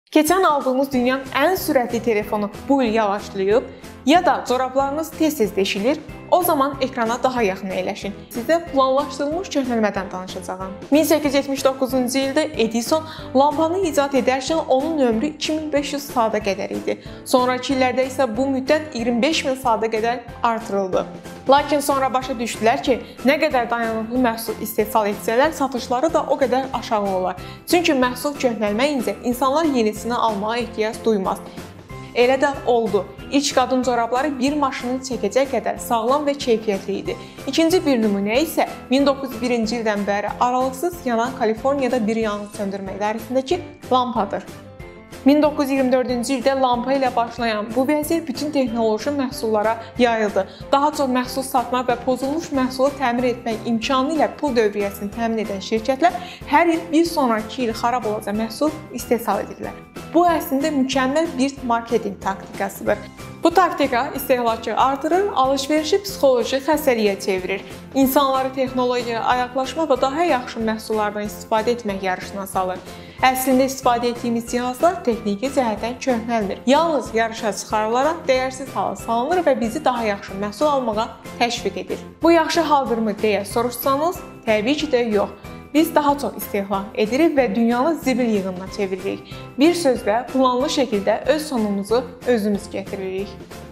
Keçən aldığımız dünyanın ən sürətli telefonu bu il yavaşlayıb, ya da corablarınız tez-tez deşilir, o zaman ekrana daha yaxın əyləşin. Sizə planlaşdırılmış köhnəlmədən danışacağam. 1879-cu ildə Edison lampanı icad edərkən onun ömrü 2500 saata qədər idi. Sonrakı illərdə isə bu müddət 25000 saata qədər artırıldı. Lakin sonra başa düşdülər ki, nə qədər dayanıqlı məhsul istehsal etsələr, satışları da o qədər aşağı olar. Çünki məhsul köhnəlməyincə insanlar yenisini almağa ehtiyac duymaz. Elə də oldu. İlk qadın corabları bir maşının çəkəcək qədər sağlam və keyfiyyətli idi. İkinci bir nümunə isə 1901-ci ildən bəri aralıqsız yanan Kaliforniyada bir yanğın söndürmə idarəsindəki lampadır. 1924-cü ildə lampa ilə başlayan bu vəziyyət bütün texnoloji məhsullara yayıldı. Daha çox məhsul satmaq və pozulmuş məhsulu təmir etmək imkanı ilə pul dövriyyəsini təmin edən şirkətlər hər il bir sonraki il xarab olacaq məhsul istehsal edirlər. Bu əslində mükəmməl bir marketinq taktikasıdır. Bu taktika istehlakı artırır, alış-verişi psixoloji xəstəliyə çevirir. İnsanları texnologiyaya ayaqlaşma və daha yaxşı məhsullardan istifadə etmək yarışına salır. Əslində istifadə etdiyimiz cihazlar texniki cəhətdən köhnəlmir. Yalnız yarışa çıxarılaraq dəyərsiz hala salınır və bizi daha yaxşı məhsul almağa təşviq edir. Bu yaxşı haldırmı deyə soruşsanız, təbii ki də yox. Biz daha çox istehlak edirik və dünyanı zibil yığınına çeviririk. Bir sözlə, planlı şəkildə öz sonumuzu özümüz gətiririk.